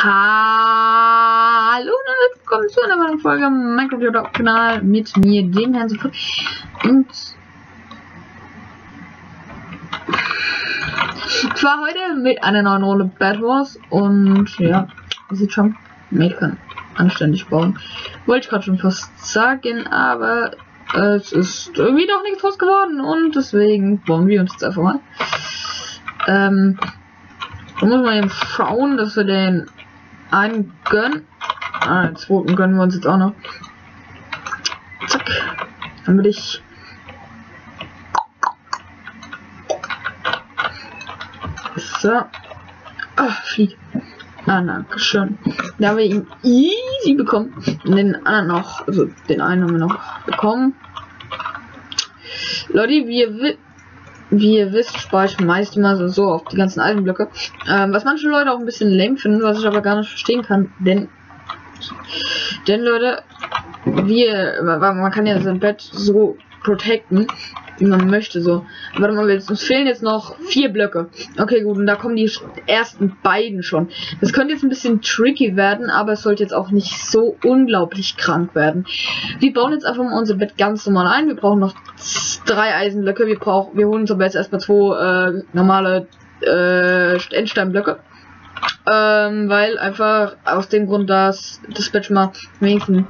Hallo und willkommen zu einer neuen Folge Minecraft-Kanal mit mir, dem Herrn Sofort. Und zwar heute mit einer neuen Runde Bed Wars. Und ja, ihr seht schon, Mate kann anständig bauen. Wollte ich gerade schon fast sagen, aber es ist irgendwie doch nichts draus geworden. Und deswegen bauen wir uns jetzt einfach mal. Da muss man eben schauen, dass wir den einen gönnen. Den zweiten gönnen wir uns jetzt auch noch. Zack. Damit ich. So. Flieg. Danke schön. Da haben wir ihn easy bekommen. Und den anderen noch. Also den einen haben wir noch bekommen. Leute, wie ihr wisst, spare ich meist immer so auf die ganzen Eisenblöcke. Was manche Leute auch ein bisschen lame finden, was ich aber gar nicht verstehen kann. Denn Leute, man kann ja sein Bett so protecten, wie man möchte, so. Warte mal, uns fehlen jetzt noch 4 Blöcke. Okay, gut, und da kommen die ersten beiden schon. Das könnte jetzt ein bisschen tricky werden, aber es sollte jetzt auch nicht so unglaublich krank werden. Wir bauen jetzt einfach mal unser Bett ganz normal ein. Wir brauchen noch 3 Eisenblöcke. Wir holen uns aber jetzt erstmal 2 normale Endsteinblöcke. Weil einfach aus dem Grund, dass das Bett schon mal wenigstens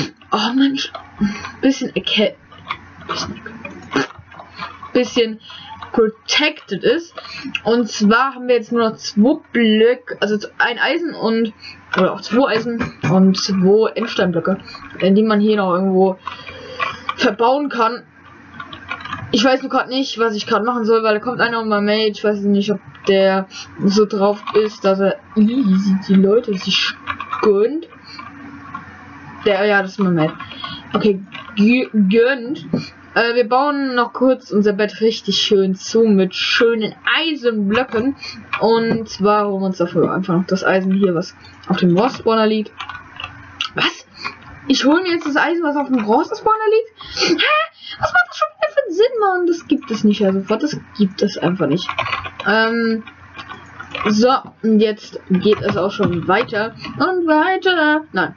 bisschen protected ist. Und zwar haben wir jetzt nur noch 2 Blöcke, also ein Eisen oder auch 2 Eisen und 2 Endsteinblöcke, die man hier noch irgendwo verbauen kann. Ich weiß nur gerade nicht, was ich gerade machen soll, weil da kommt einer um mein Mate. Ich weiß nicht, ob der so drauf ist, dass er die Leute sich gönnt. Ja, das ist mein Mate. Okay, gönnt. Wir bauen noch kurz unser Bett richtig schön zu mit schönen Eisenblöcken. Und zwar holen wir uns dafür einfach noch das Eisen hier, was auf dem Rost-Spawner liegt. Was? Ich hole mir jetzt das Eisen, was auf dem Rost-Spawner liegt? Hä? Was macht das schon wieder für einen Sinn, Mann? Das gibt es nicht, also das gibt es einfach nicht. So, und jetzt geht es auch schon weiter und weiter. Nein.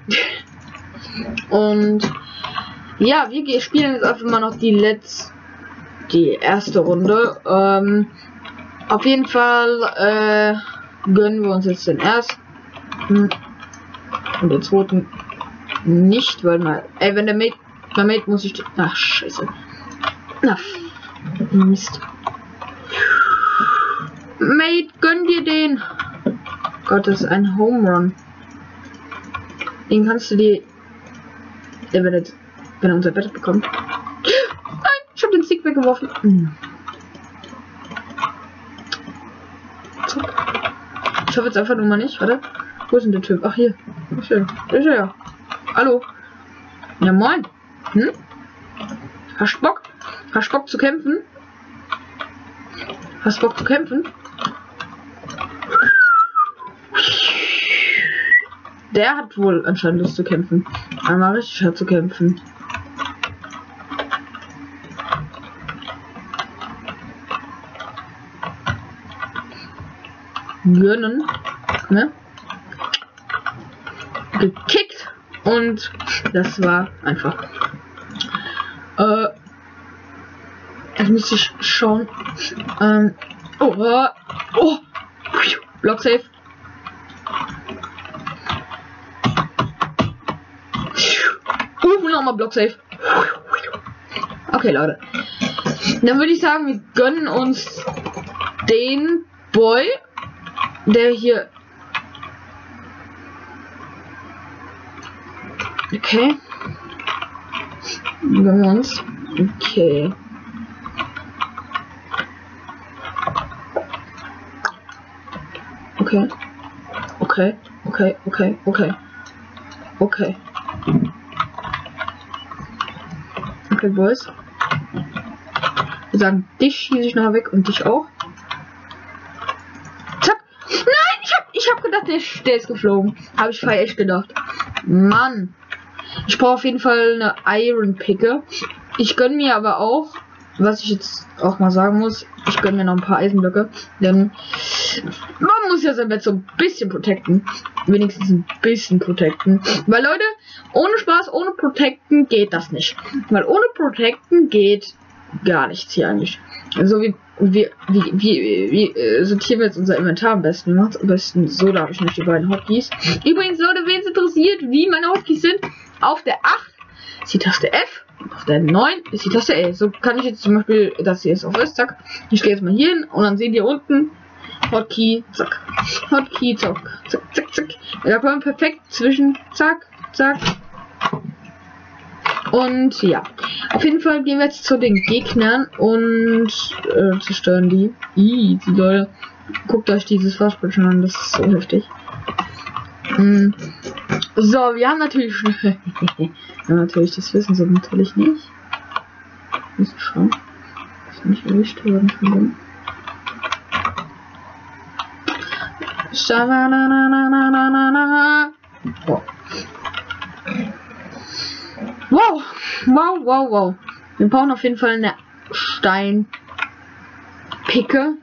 Und ja, wir spielen jetzt einfach mal noch die erste Runde. Auf jeden Fall gönnen wir uns jetzt den ersten und den zweiten nicht, weil wenn der Mate muss ich. Ach, scheiße. Na, Mist. Mate, gönn dir den. Gott, das ist ein Home Run. Den kannst du dir. Wenn er unser Bett bekommt. Nein, ich habe den Stick weggeworfen. Ich hoffe jetzt einfach nur mal nicht. Warte. Wo ist denn der Typ? Ach, hier. Ach, hier. Ist er ja. Hallo. Ja, moin. Hast Bock? Hast Bock zu kämpfen? Hast Bock zu kämpfen? Der hat wohl anscheinend Lust zu kämpfen. Einmal richtig hart zu kämpfen. Gönnen. Ne? Gekickt. Und das war einfach. Jetzt müsste ich schauen. Block safe. Nochmal Block safe. Okay, Leute. Dann würde ich sagen, wir gönnen uns den Boy, der hier. Okay. Gönnen wir uns. Okay. Okay. Okay. Okay. Okay. Okay. Okay. Okay, Boys. Wir sagen, dich schieße ich nachher weg und dich auch. Zack. Nein, ich hab gedacht, der ist geflogen. Habe ich echt gedacht. Mann. Ich brauche auf jeden Fall eine Iron Picke. Ich gönne mir aber auch was ich jetzt auch mal sagen muss, ich gönne mir noch ein paar Eisenblöcke, denn man muss ja sein Bett so ein bisschen protecten. Wenigstens ein bisschen protecten. Weil Leute, ohne Spaß, ohne Protecten geht das nicht. Weil ohne Protecten geht gar nichts hier eigentlich. Also wie sortieren wir jetzt unser Inventar am besten? Wir machen es am besten so, da habe ich nicht die beiden Hotkeys. Übrigens, Leute, wen es interessiert, wie meine Hotkeys sind, auf der 8 ist die Taste F, auf der 9 ist die Taste L. So kann ich jetzt zum Beispiel, das hier ist auf S, zack. Ich gehe jetzt mal hier hin und dann seht ihr unten Hotkey, zack. Hotkey, zack, zack, zack, zack. Da kommt perfekt zwischen, zack, zack. Und ja, auf jeden Fall gehen wir jetzt zu den Gegnern und zerstören die. Easy, Leute. Guckt euch dieses Fassbild schon an, das ist so heftig. So, wir haben natürlich schon. Ja, natürlich, das wissen sie natürlich nicht. Müssen schauen. Ist nicht erwischt worden von dem. Oh. Wow, wow, wow, wow. Wir brauchen auf jeden Fall eine Steinpicke.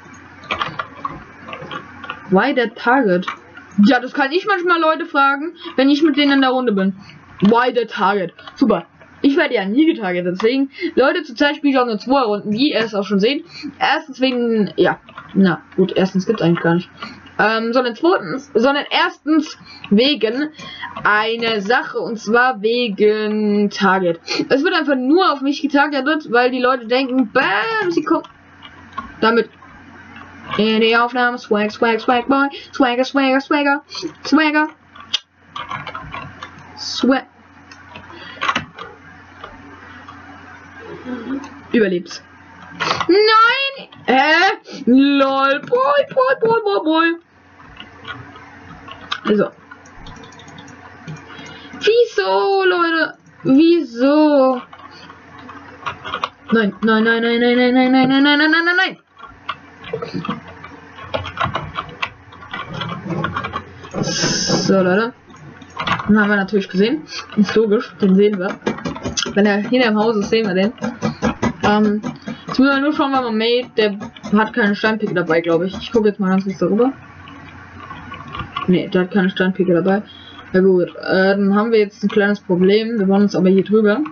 Why that target? Ja, das kann ich manchmal Leute fragen, wenn ich mit denen in der Runde bin. Why the target? Super. Ich werde ja nie getargetet, deswegen, Leute, zurzeit spiele ich auch nur 2 Runden, wie ihr es auch schon seht. Erstens wegen, ja, na gut, erstens gibt es eigentlich gar nicht. Sondern erstens wegen einer Sache, und zwar wegen Target. Es wird einfach nur auf mich getargetet, weil die Leute denken, bam, sie kommt damit in die Aufnahme, swag, swag, swag, boy, swagger, swagger, swagger, swagger, swag. Überlebst. Nein! Lol, boy, boy, boy, boy, boy. Also. Wieso, Leute? Wieso? Nein, nein, nein, nein, nein, nein, nein, nein, nein, nein, nein, nein, nein, nein. So, Leute. Den haben wir natürlich gesehen. Ist logisch, den sehen wir. Wenn er hinter im Haus ist, sehen wir den. Jetzt müssen wir nur schauen, weil man Mate, der hat keine Steinpicke dabei, glaube ich. Ich gucke jetzt mal ganz kurz darüber. Ne, der hat keine Steinpicke dabei. Ja gut, dann haben wir jetzt ein kleines Problem. Wir wollen uns aber hier drüber.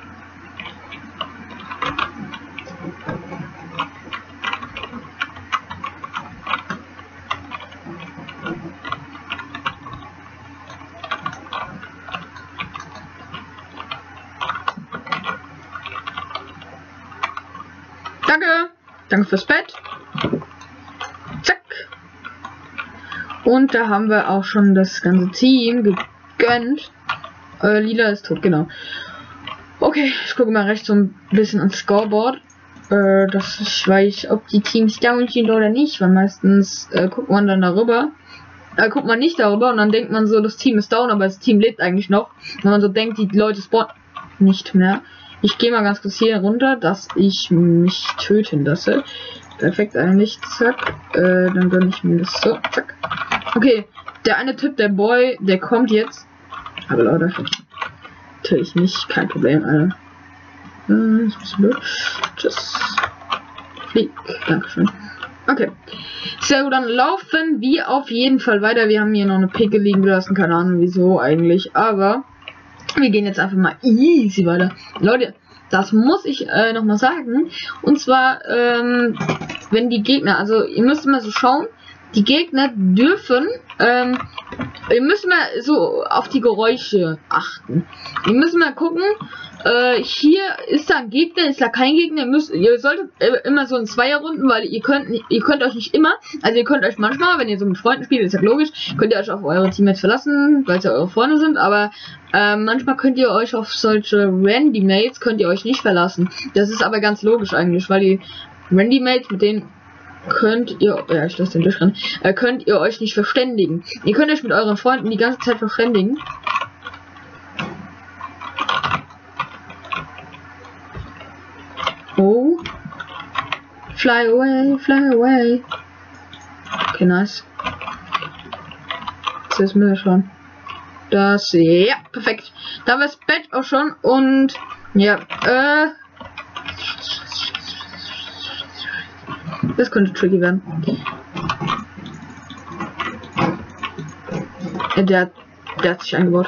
Danke. Danke fürs Bett. Zack. Und da haben wir auch schon das ganze Team gegönnt. Lila ist tot, genau. Okay, ich gucke mal rechts so ein bisschen ans Scoreboard. Dass ich weiß, ob die Teams down sind oder nicht, weil meistens guckt man dann darüber. Guckt man nicht darüber und dann denkt man so, das Team ist down, aber das Team lebt eigentlich noch. Wenn man so denkt, die Leute spawnen nicht mehr. Ich gehe mal ganz kurz hier runter, dass ich mich töten lasse. Perfekt eigentlich, zack. Dann gönne ich mir das so, zack. Okay, der eine Typ, der Boy, der kommt jetzt. Aber Leute, natürlich nicht, kein Problem, Alter. Ist ein bisschen blöd. Tschüss. Flieg, dankeschön. Okay. Sehr gut, dann laufen wir auf jeden Fall weiter. Wir haben hier noch eine Picke liegen gelassen, keine Ahnung wieso eigentlich, aber wir gehen jetzt einfach mal easy weiter. Leute, das muss ich noch mal sagen. Und zwar, wenn die Gegner, also ihr müsst mal so schauen, die Gegner dürfen, ihr müsst mal so auf die Geräusche achten. Ihr müsst mal gucken, hier ist da ein Gegner, ist da kein Gegner. Ihr solltet immer so in Zweierrunden, weil ihr könnt euch nicht immer, also ihr könnt euch manchmal, wenn ihr so mit Freunden spielt, ist ja logisch, könnt ihr euch auf eure Teammates verlassen, weil es ja eure Freunde sind, aber manchmal könnt ihr euch auf solche Randomates könnt ihr euch nicht verlassen. Das ist aber ganz logisch eigentlich, weil die Randomates, mit denen könnt ihr, ja, ich lasse den durchrennen, könnt ihr euch nicht verständigen. Ihr könnt euch mit euren Freunden die ganze Zeit verständigen. Oh. Fly away, fly away. Okay, nice. Das ist mir schon. Das, ja, perfekt. Da war das Bett auch schon und, ja, Das könnte tricky werden. Der hat sich eingebaut.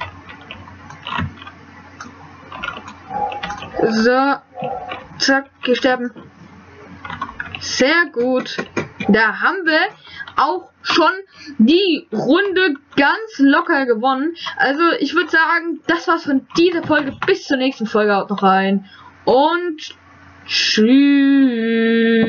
So. Zack, sterben. Sehr gut. Da haben wir auch schon die Runde ganz locker gewonnen. Also ich würde sagen, das war's von dieser Folge. Bis zur nächsten Folge. Haut noch rein. Und tschüss.